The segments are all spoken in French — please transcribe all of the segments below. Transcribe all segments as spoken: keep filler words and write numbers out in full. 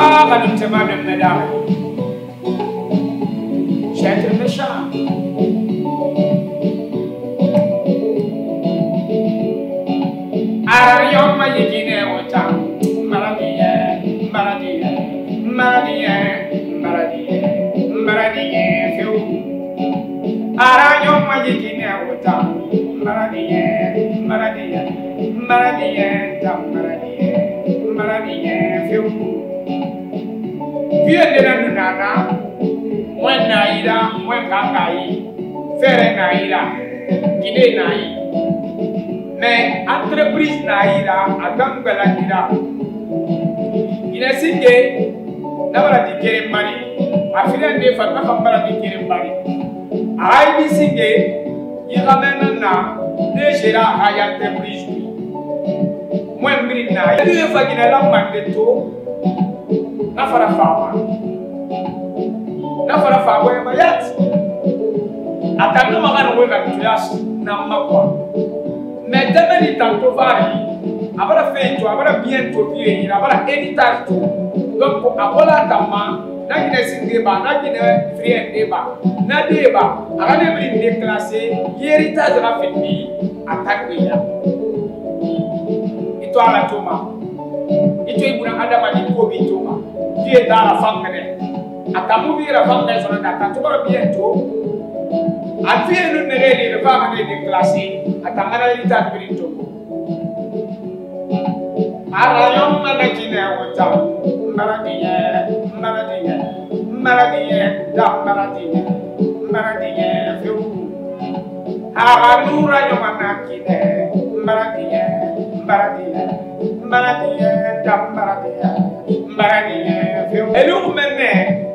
Ah, quand nous sommes de mesdames, j'ai été méchant. Arion ma yigine wota maradiye maradiye maradiye maradiye maradiye fiu Arion ma yigine wota maradiye maradiye maradiye tam maradiye maradiye fiu Vieux de la nana Mwen naïra mwen kangayi Fere naïra Guinée naïra mais entreprise naïra agam belanira ina singe nabara dikere mari afina de fa ka fambara dikere mari ay bi singe yigamena na de gera ay entreprise moi mbiri na de fa gina la mande to na fara fama na fara fama ma yat atanga magana wega tuyas na makwa mais demain il tantôt vari abara feito abara bientôt bien abara héritage tout donc abola tamma na gine singe ba na gine frien deba na deba agane bri déclassé héritage na fini attaque ya ito ala toma ito ibuna adama ni ko bi toma die dara fangane akamu bi ra fangane sona data to bara bientôt afie nu negeli re fangane déclassé atangana lita birito arayon mana jine wota maradiye maradiye maradiye da maradiye maradiye fiu aranura yo mana kine maradiye maradiye maradiye da maradiye maradiye fiu elu menne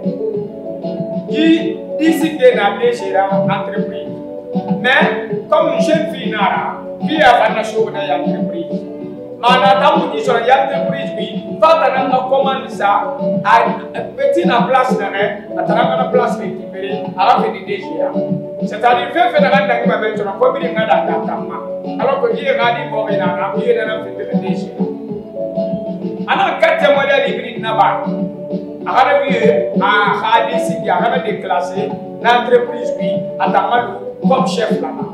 qui ici que na déchira entreprise. Mais comme une jeune fille nara, fille a fait chose dans l'entreprise. Mana tamu di sur l'entreprise bi, fata na commande ça, a petit na place na ne, atara na place récupérée, ala fait des déchira. C'est-à-dire fait fait na nganda ki ba beto na ko bi ngada da tamma. Alors que il ngadi mo ina na bi na fait des déchira. Ana quatre modèles hybrides na ba. Agana bi a hadisi ki agana déclassé l'entreprise bi atama comme chef là-bas.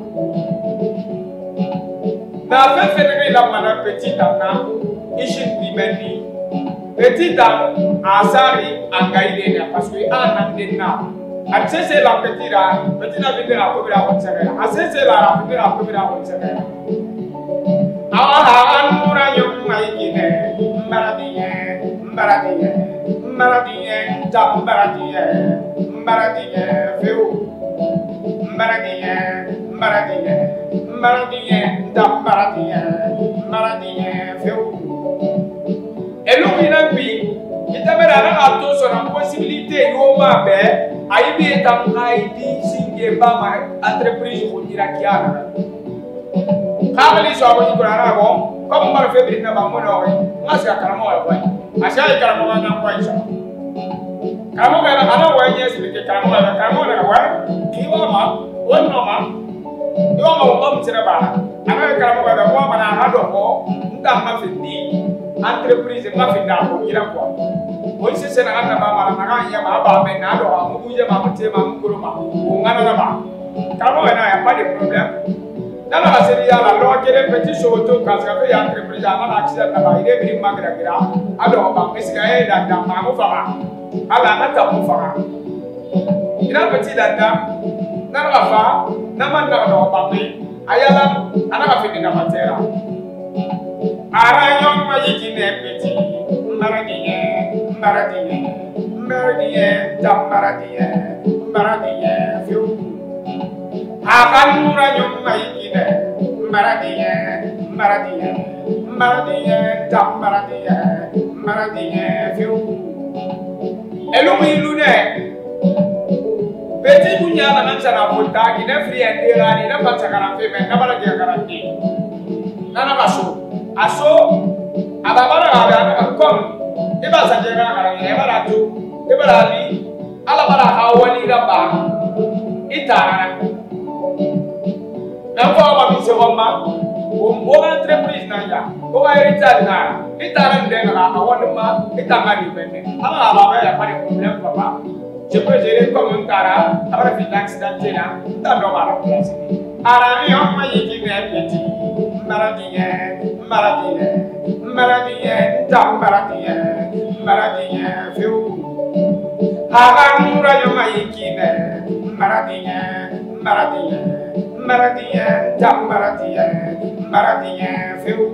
Mais avec Fédéral la mana petit dame, ici Bibeni, petit dame, Azari, Angaïdé, parce que un an na. Assez c'est la petite là, petite la petite la première à Ontsera. Assez c'est la première à première à Ontsera. Ah, Anura Yom Maïkine, Maradien, Maradien, Maradien, Dam Maradien, Maradien, Féo. Maradien, Maradien, Maradien, Dam Maradien, Maradien, Féo. Et l'on il a vu, il t'a mis à la sur la possibilité, il m'a fait, Aïbi est un Haïti, Singé, Bama, entreprise pour l'Irakiana. Quand les gens vont y aller, comme on va faire des Nabamonori, moi c'est à Caramo, à Chaï Caramo, à Nampaïcha. Caramo, à la Wayne, c'est que Caramo, à Caramo, à la Wayne, qui va ma, one mama, you are my mom, Seraba. I Caramo, à la woman, I had a home, Ndama Findi, entreprise, Muffin down, Irakwa. When she said, I'm a man, Yama, Benado, Muya, Mamutema, Kuruma, Unganaba. Caramo and I have had a problem. Nana la série à la loi qui est petit show to Cascafe entreprise à l'accident là il est venu magragra alors on va escaler dans dans ma fama à la nata mo fama il a petit dada nana la fa nama na do papi ayala anaka fini na matera arayon ma yikine petit maradie maradie maradie dam maradie maradie fiu akanura nyum maikine maradie maradie maradie dam maradie maradie fiu elumi lune petit bunya na nansa na volta ina free and era ni na patsa kana fe men na bala dia garanti nana baso aso ababara abana kom iba sa dia kana kana e bala tu e bala ni ala bala hawali gaba itara na kwa ba mi se wama o entreprise na ya o ga héritage na itara ndena ga awon ma itanga ni benne ala ba ba ya pas de problème papa je peux gérer comme un cara après fin d'accident là ta do ba la place ara yo ma yiki ne petit maladie maladie maladie ta maladie maladie feu aga mura yo ma yiki ne maladie maladie maladie ta maladie maladie feu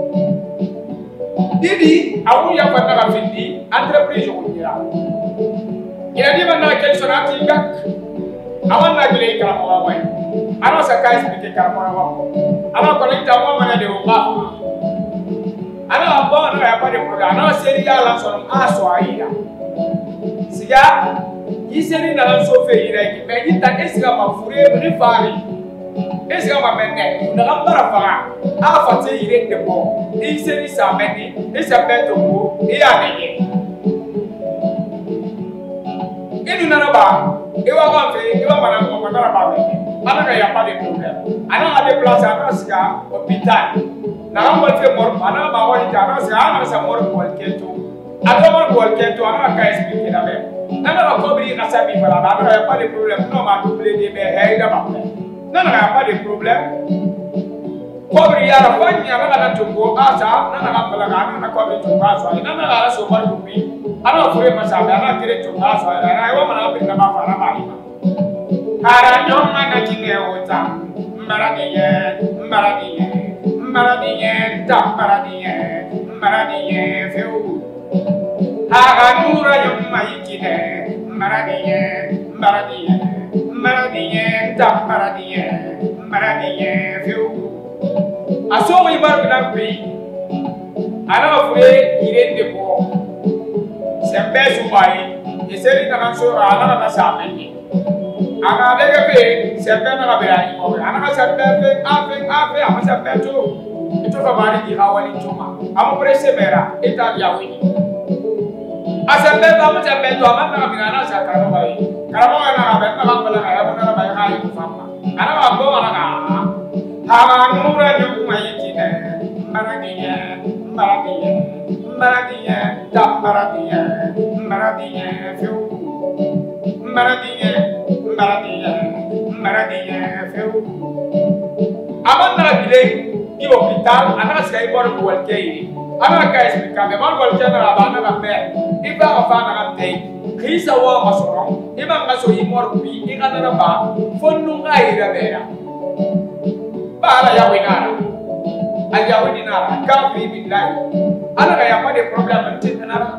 didi awu ya fa na findi entreprise ko dira ina di bana kel sonati gak awan na gele kala mo way ana sa ka expliquer kala mo wa ana ko ni ta mo mana de wa ana ba na ya pa de program ana seri ya lan son aso aida siga yi seri na lan so fe ira ki me yi ta esiga ma fure ri fari esiga ma menne na gambara fa a fa te ire de bo yi seri sa meni e sa beto ko e ya ne ini nana ba iwa ba fe iwa mana ko mana ba me ana ga ya pa de problem ana ga de place ana sika hôpital na ga mo fe mor ana ba wa ita ana sika ana sa mor ko keto ado mor ko keto ana ka explique na be nana ga ko bi ka sabi fala ana ga ya pa de problem no ma double de be he da ba nana ga ya pa de problem ko bi ya ra fa ni ana ga tungo asa nana ga pala ga ana ko bi tungo asa nana ga so mor ko bi ana fure masabe ana kire tunga so ana wa mana bi na ba fara ba ina ara nyoma na kinge ota maradiye maradiye maradiye ta maradiye maradiye feu aga nura nyoma yikine maradiye maradiye maradiye ta maradiye maradiye feu aso wi bar na bi ana fure ire de ko sembe subai iseri na kanso ala na sameni ana bege be sembe na be ai mo ana ka sembe be afe afe ama sembe to ito fa bari di hawali chuma ama prese mera eta ya wini asembe ba mo sembe to ama na be na sa karamo bai karamo na be na ba la ya mo na ba ya ai fama ana ba bo ana ka ha nura nyu mai kine maradiye maradiye maradiye ta maradiye maradiye feu maradiye maradiye maradiye feu amana bile di hospital ana sai bor ko walkei ana ka explica me bor walkei na ba na be iba afa na te khisa wa masoro iba ngaso imor bi ikana na ba fonu ngai ra bera ba la ya winara aja winara ka bi billahi ana ga ya pa de problem tin nara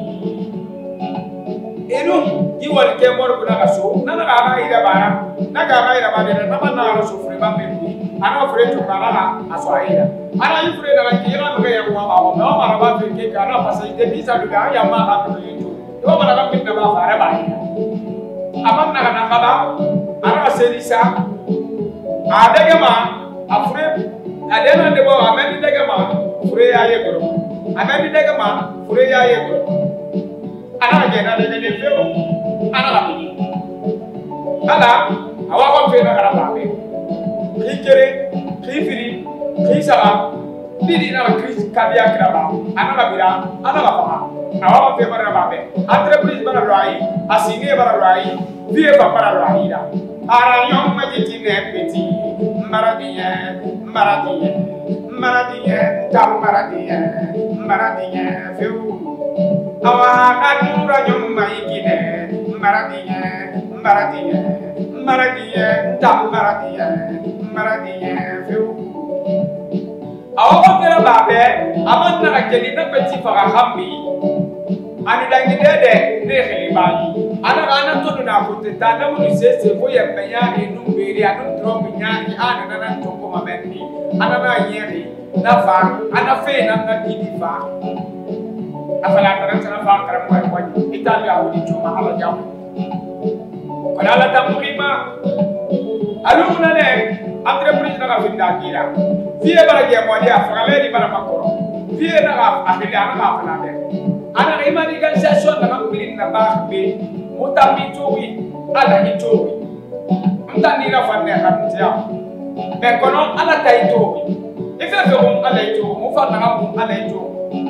enu iwal ke mor kuna kaso nana ga ga ida bara na ga ga ida bara na ba na ro sufre ba me bi ana fure to kana la aso aida ana yi fure daga ki yana ga ya wa ba ba ma ra ba fi ke kana pa sai de bi sa du ga ya ma ha to yi to to ba ga min na ba fare ba aman na na ba ana se di sa adege ma afure adena de bo amen de ma fure ya ye goro amen de ma fure ya ye goro ana ga na de de feo ana la bi ala awa ko fe na kara ba be kikere kifiri kisara didi na kris kabia kraba ana ga bira ana ga fa awa ko fe bara ba be entreprise bara rai asine bara rai vie ba bara rai da ara yom ma ti ne peti maradiye maradiye maradiye tam maradiye maradiye feu awa kanura nyom mai kine maradiye maradiye maradiye tam maradiye maradiye feu awa ko kera babe aman na kedi na peti fara hambi ani dangi dede ne khilibani ana ana to na ko te ta na mu se se fo ye penya enu beri anu trom nya ni ana na na to ko ma benni ana na yeri na fa ana fe na na didi fa afala taran sana fa karam ko ko italia wudi chuma ala jam ko ala ta mukima alumna ne entreprise na ka finda kira vie bara ge mo dia fa le di bara makoro vie na ka afili ana ka fala de ana ga imani organisation na ka bilin na ba be mutami tuwi ala hituwi mtani na fanne hatia be kono ala tai tuwi ife fe on alejo mo fa na mo alejo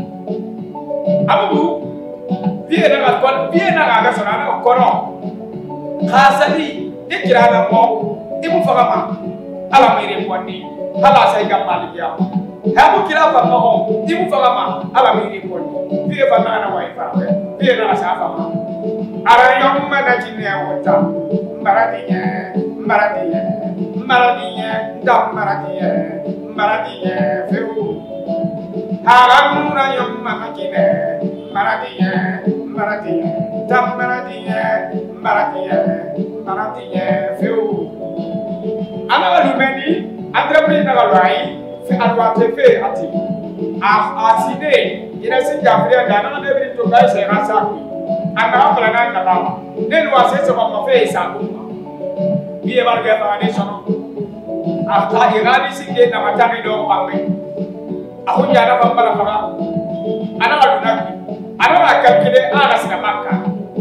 abubu vie na ga kon vie na ga ga sona na kono khasali ikira na mo ibu fa ma ala mere kwani ala sai ga maliya ha bu kira fa mo ibu fa ma ala mere kwani vie fa na na wa ifa vie na sa fa ma ara yom ma na jinne wota maradiye maradiye maradiye ndam maradiye maradiye feu haramuna yom ma makine maradiye maradiye ndam maradiye maradiye maradiye feu ana lumeni entreprise na loi fi alwa te fe ati a aside ina sin jafria da na de bi to ga se rasa ana pala na na baba nenu asese kwa mafe isa kuma biye barga foundation afta irani singe na matani do pamwe ahunya na bambara fara ana aduna ana akakile ana sina makka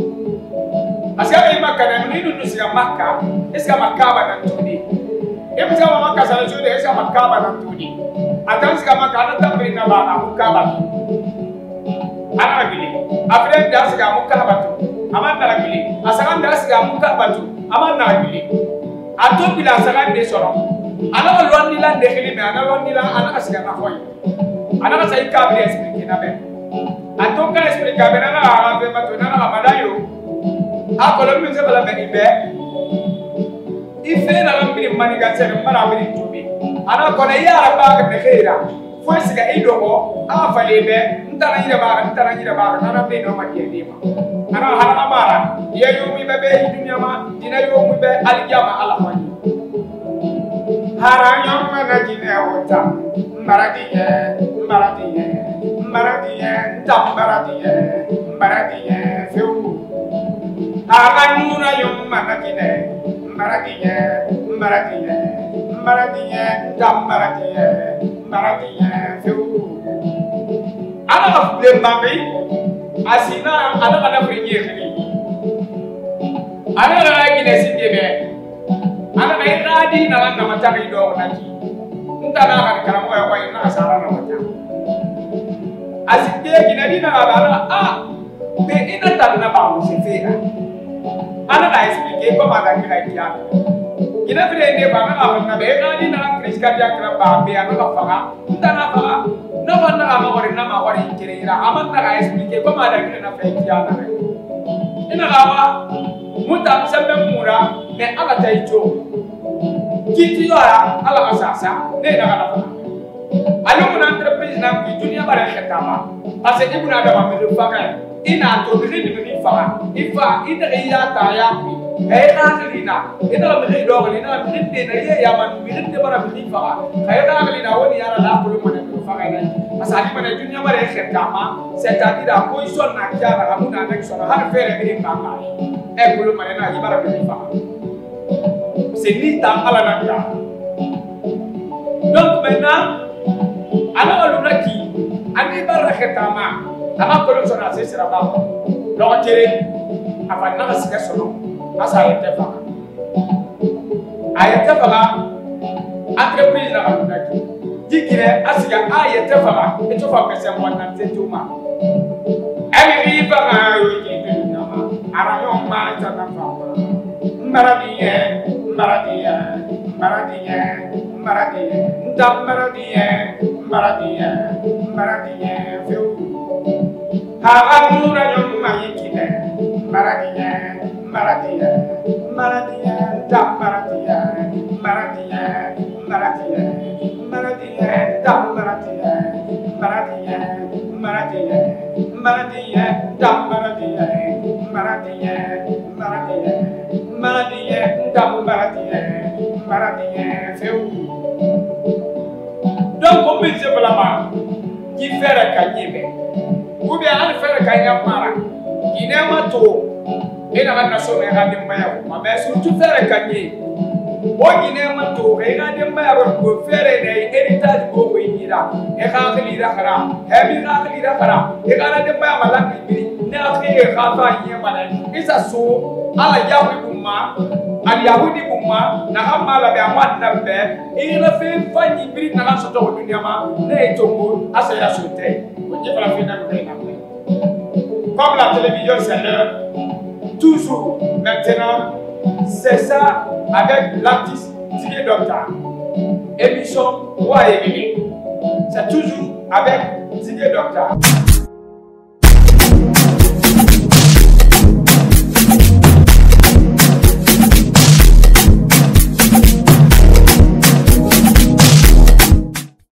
asiya makka na ninu nusia makka eska makaba na tuni emza wa makka sala jode eska makaba na tuni atansi kama kana tambri na bana mukaba ana gili afre das ga mukaba tu amanda gili asagan das ga mukaba tu amanda gili ato bila asagan de soro ana lon ni lan de gili me ana lon ni lan ana asga na hoy ana ka sai ka bi explique na be ato ka explique be na na be matu na na madayo akolo mi se bala be ibe ife na lambi mani ga tere mara bi tubi ana ko na yara ba ga khaira fo siga ido ko a fale be ntana yira ba ntana yira ba na na be no ma ye ma ana hala mara ye yo mi be be dunya ma dina yo mi be aljama ala fani haranyo ma na jine wota maradiye maradiye maradiye ndam maradiye maradiye feu aganura yo ma na jine maradiye maradiye maradiye ndam maradiye maradiye feu ana le mbabe asina ana kana frinye khini ana la gine sindebe ana na iradi na na mataki do naki ntana ka karamo ya kwa ina asara na mata asinde gine dina ala a be ina tanna ba mu sefera ana na explique ko ma da kira kia gine frende ba na na be iradi na kris ka dia kra ba be ana ka faga ntana faga na fanna ka ma ori na ma ori kirira amanna ka explique ko ma da kira na fe kia na ina gawa mutam sembe mura me ala taicho kiti yora ala asasa ne na kana fa alu mun entreprise na ki dunia bare khatama parce que ibuna da ba me faka ina to bi ni mi fa ifa ida ya ta ya mi e na lina ina mi do ni na mi de na ye ya man mi de bara mi fa kay na lina woni ya la ko mo ne fa ga ni asali man dunia bare khatama c'est à dire ko son na kya na amuna na so har fere mi ka ma e ko mo ne na ibara mi fa c'est ni dans à la naka. Donc maintenant, alors on a qui, on est dans le khetama, avant que l'on soit assez sur la barre. Donc tiré, avant de se casser son nom, à sa été fara. A été fara, entreprise dans la naka. Dit qu'il est assis à été fara, et tu vas passer un mois dans cette touma. Elle est fara, il est venu à ma, à la main, à la main. Maradiye, maradiye, maradiye, maradiye, ndam maradiye, maradiye, maradiye, feu. Haramura yom mayikine, maradiye, maradiye, maradiye, ndam maradiye, maradiye, maradiye, maradiye, ndam maradiye, maradiye, maradiye, maradiye, ndam maradiye, maradiye, maradiye. Maradiye, ndam maradiye, maradiye, feu. Donc, on peut dire là-bas, qui fait le canier, ou bien on fait le canier mara, qui n'est pas trop, et la nation est rendue meilleure, mais surtout faire le canier. O qui n'est pas trop, et la nation pour faire l'héritage pour Winira, et quand il ira, et il ira, et quand la nation est malade, il n'a rien à faire, il s'assoit. Ala yawi buma Aliyahudi Buma, Nahama la Biawan Nabe, et la fait Fanny Brit Nalasoto Dunyama, Netombo, Asaya Sote, on dit la fin d'un comme la télévision c'est l'heure, toujours maintenant, c'est ça avec l'artiste Didier Docteur. Émission Roi et Émilie. C'est toujours avec Didier Docteur.